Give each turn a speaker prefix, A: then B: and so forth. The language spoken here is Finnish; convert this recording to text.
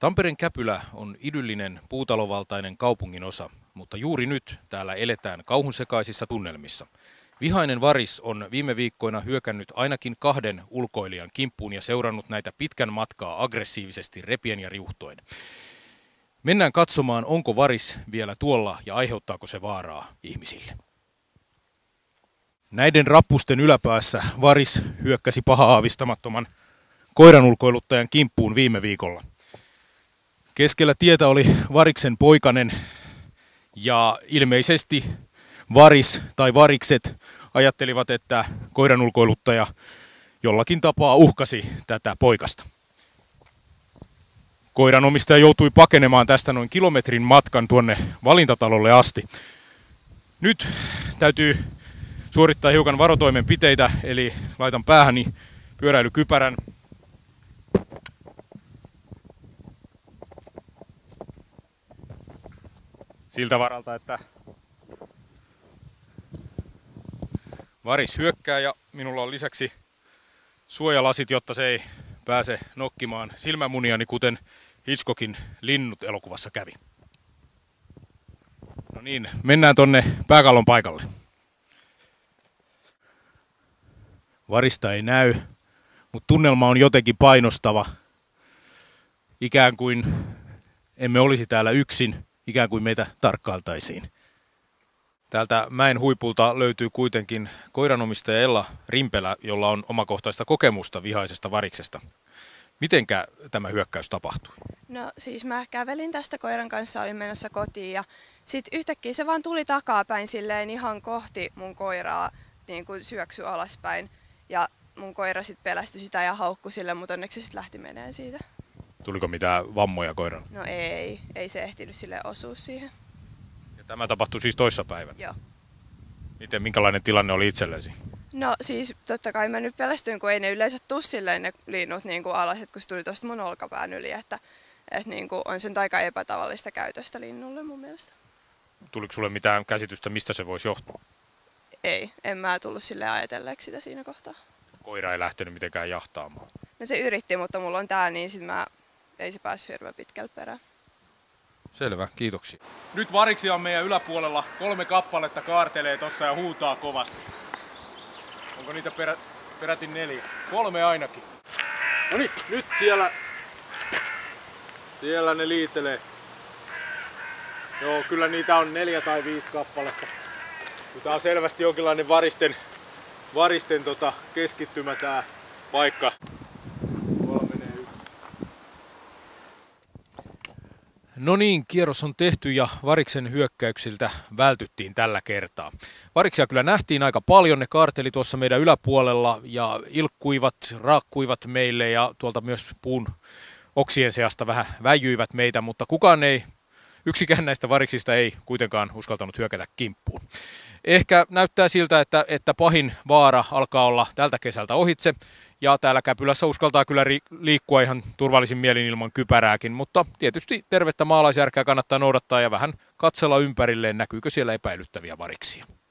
A: Tampereen Käpylä on idyllinen puutalovaltainen kaupungin osa, mutta juuri nyt täällä eletään kauhunsekaisissa tunnelmissa. Vihainen varis on viime viikkoina hyökännyt ainakin 2 ulkoilijan kimppuun ja seurannut näitä pitkän matkaa aggressiivisesti repien ja riuhtoen. Mennään katsomaan, onko varis vielä tuolla ja aiheuttaako se vaaraa ihmisille. Näiden rappusten yläpäässä varis hyökkäsi paha-aavistamattoman koiranulkoiluttajan kimppuun viime viikolla. Keskellä tietä oli variksen poikanen ja ilmeisesti varis tai varikset ajattelivat, että koiranulkoiluttaja jollakin tapaa uhkasi tätä poikasta. Koiranomistaja joutui pakenemaan tästä noin kilometrin matkan tuonne valintatalolle asti. Nyt täytyy suorittaa hiukan varotoimenpiteitä, eli laitan päähäni pyöräilykypärän. Siltä varalta, että varis hyökkää ja minulla on lisäksi suojalasit, jotta se ei pääse nokkimaan silmämuniani, kuten Hitchcockin Linnut -elokuvassa kävi. No niin, mennään tonne pääkallon paikalle. Varista ei näy, mutta tunnelma on jotenkin painostava. Ikään kuin emme olisi täällä yksin, ikään kuin meitä tarkkailtaisiin. Täältä mäen huipulta löytyy kuitenkin koiranomistaja Ella Rimpelä, jolla on omakohtaista kokemusta vihaisesta variksesta. Mitenkä tämä hyökkäys tapahtui?
B: No siis mä kävelin tästä koiran kanssa, olin menossa kotiin ja sitten yhtäkkiä se vaan tuli takapäin silleen ihan kohti mun koiraa, niin kuin syöksy alaspäin. Ja mun koira sitten pelästyi sitä ja haukkui sille, mutta onneksi se sitten lähti menee siitä.
A: Tuliko mitään vammoja koiran?
B: No ei se ehtinyt sille osua siihen.
A: Ja tämä tapahtui siis toissapäivänä?
B: Joo.
A: Minkälainen tilanne oli itsellesi?
B: No siis totta kai mä nyt pelästyin, kun ei ne yleensä tuu silleen ne linnut niin kuin alaset, kun se tuli tuosta mun olkapään yli, että niin kuin on sen aika epätavallista käytöstä linnulle mun mielestä.
A: Tuliko sulle mitään käsitystä, mistä se voisi johtua?
B: Ei, en mä tullut silleen ajatelleeksi sitä siinä kohtaa.
A: Koira ei lähtenyt mitenkään jahtaamaan?
B: No se yritti, mutta mulla on tää, niin sit ei se päässyt hirveän pitkälle perään.
A: Selvä, kiitoksia. Nyt variksia on meidän yläpuolella. 3 kappaletta kaartelee tossa ja huutaa kovasti. Onko niitä peräti 4? 3 ainakin. No niin, nyt siellä ne liitelee. Joo, kyllä niitä on 4 tai 5 kappaletta. Tää on selvästi jonkinlainen varisten keskittymä tää paikka. No niin, kierros on tehty ja variksen hyökkäyksiltä vältyttiin tällä kertaa. Variksia kyllä nähtiin aika paljon, ne kaarteli tuossa meidän yläpuolella ja ilkkuivat, raakkuivat meille ja tuolta myös puun oksien seasta vähän väijyivät meitä, mutta yksikään näistä variksista ei kuitenkaan uskaltanut hyökätä kimppuun. Ehkä näyttää siltä, että pahin vaara alkaa olla tältä kesältä ohitse ja täällä Käpylässä uskaltaa kyllä liikkua ihan turvallisin mielin ilman kypärääkin, mutta tietysti tervettä maalaisjärkeä kannattaa noudattaa ja vähän katsella ympärilleen, näkyykö siellä epäilyttäviä variksia.